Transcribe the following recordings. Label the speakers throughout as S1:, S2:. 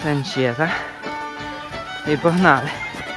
S1: Санчета. І погнали.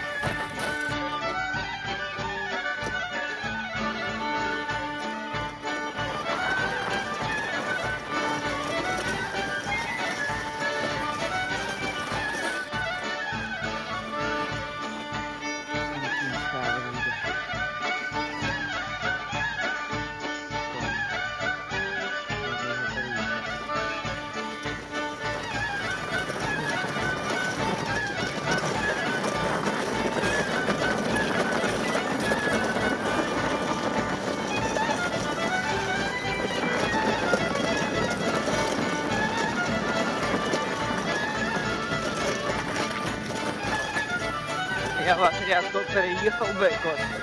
S1: Я вас рядко переїхав би, Костя.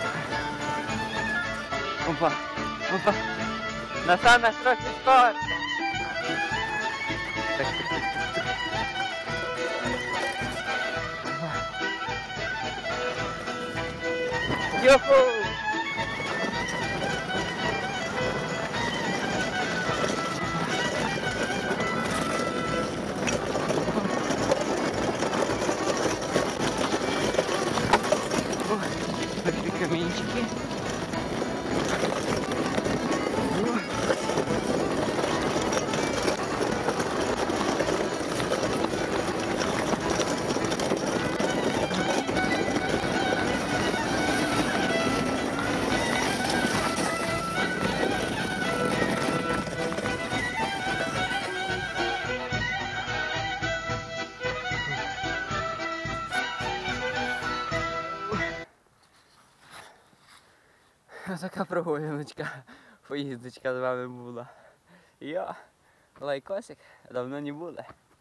S1: Опа, опа. На саме трохи скорше. Так. Йоху! Такі камінчики. Така прогуляночка, поїздочка з вами була. Йо, лайкосик, давно не було.